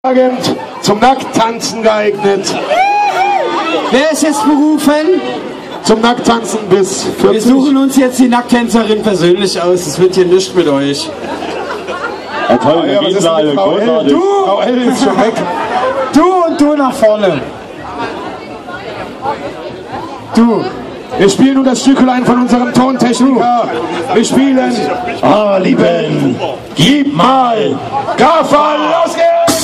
Zum Nackttanzen geeignet. Wer ist jetzt berufen? Zum Nackttanzen bis 40. Wir suchen uns jetzt die Nacktänzerin persönlich aus. Es wird hier nichts mit euch. Ja, toll, ja, was ist mit Frau L? Du! Frau L ist schon weg. Du und du nach vorne. Du. Wir spielen nun das Stückelein von unserem Tontechniker. Wir spielen lieben, gib mal, Gaffa, los geht's!